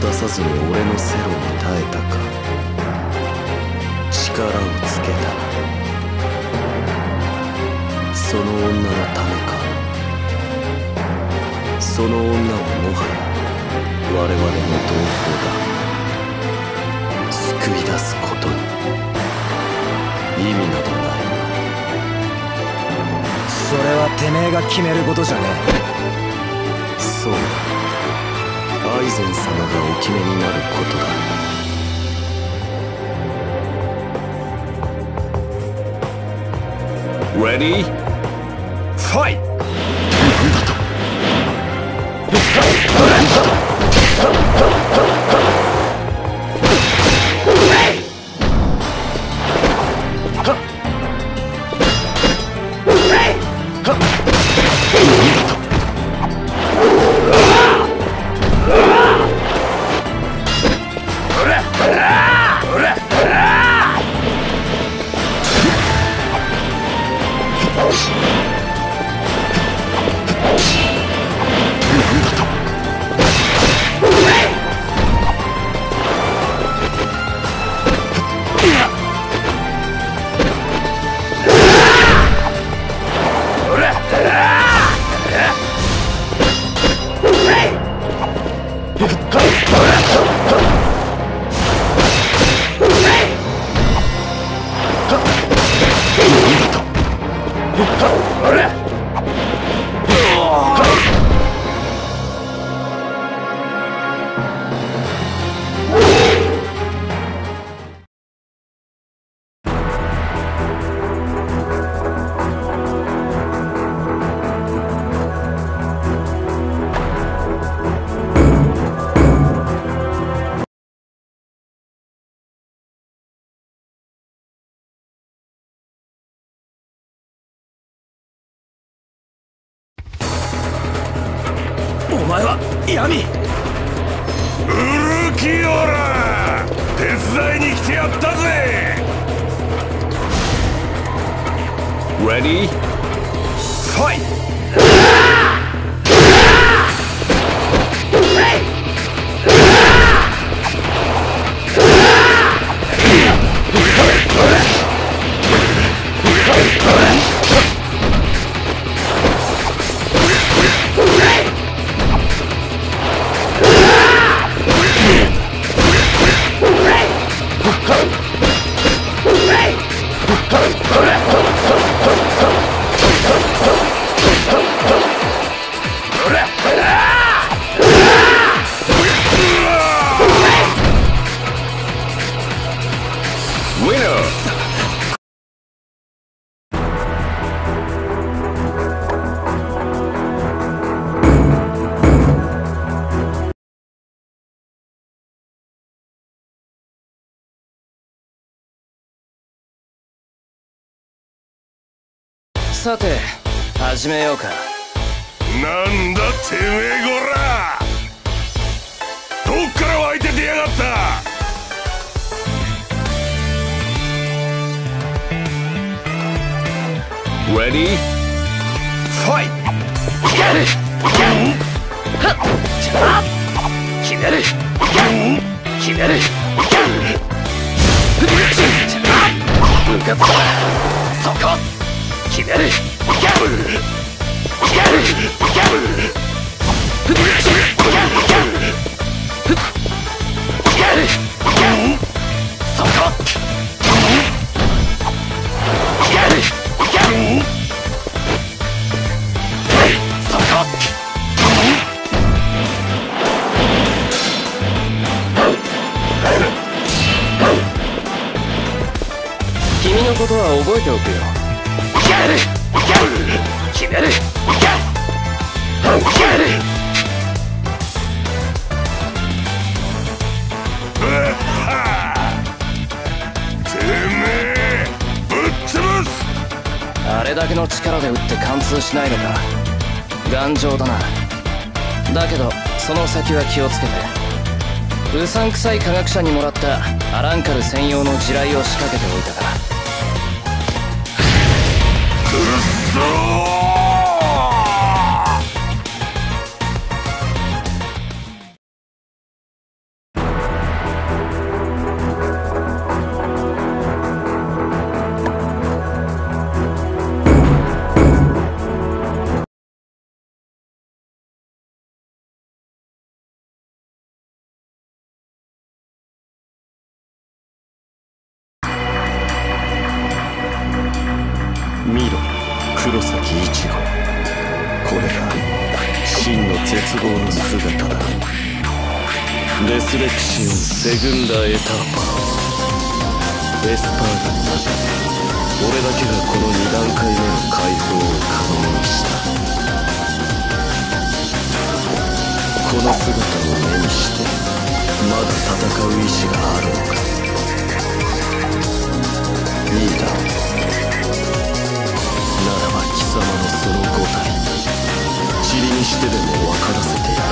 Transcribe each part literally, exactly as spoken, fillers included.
出さずに俺のセロに耐えたか。力をつけた。その女のためか。その女はもはや我々の同胞だ。救い出すことに意味などない。 それはてめえが決めることじゃねえ。 そうだ、アイゼン様がお決めになることだ。 Ready? Fight! お前は闇。 ウルキオラ、手伝いに来てやったぜ。Ready? Fight! さて始めようか。 なんだてめえこら、どっから湧いて出やがった。Ready? Fight! やるはっじゃあ決める決めるじゃあ向かったそこ決めるやるやるやるやるそこやるやるそこ君のことは覚えておくよ。やるやる決めるやるやるてめえぶっ潰す。 あれだけの力で撃って貫通しないのか。頑丈だな。だけどその先は気をつけて。うさんくさい科学者にもらったアランカル専用の地雷を仕掛けておいたから。 くっそー。 見ろ黒崎一護、これが真の絶望の姿だ。レスレクシオンセグンダエターパー、エスパーガの中で俺だけがこのに段階目の解放を可能にした。この姿を目にしてまだ戦う意志があるのか。いいだろう。ならば貴様のその五体塵にしてでも分からせてやる。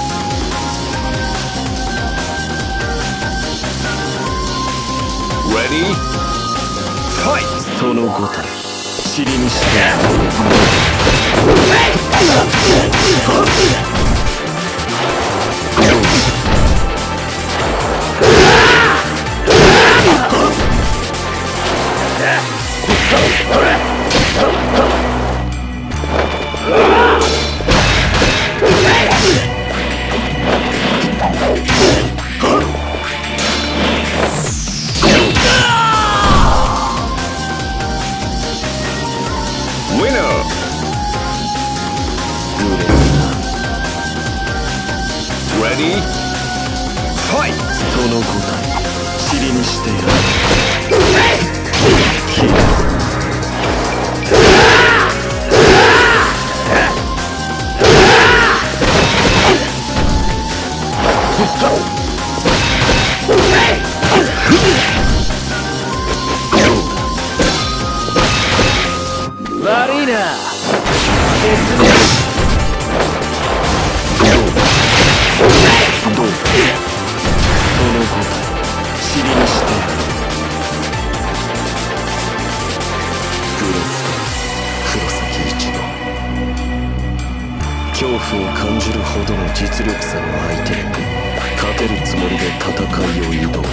Ready? Fight! その五体塵にしてやる。 Ready? Fight! その五体塵にしてやる。 悪いな。 どうだ、その五体塵にしてやる。グレツ黒崎一護、恐怖を感じるほどの実力差の相手に勝てるつもりで戦いを挑む。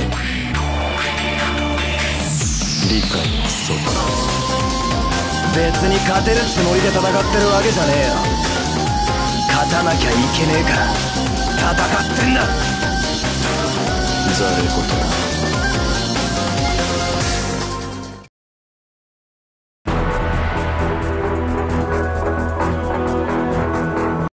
理解の外だ。 別に勝てるつもりで戦ってるわけじゃねえよ。勝たなきゃいけねえから戦ってんだ。 ざれ言だ。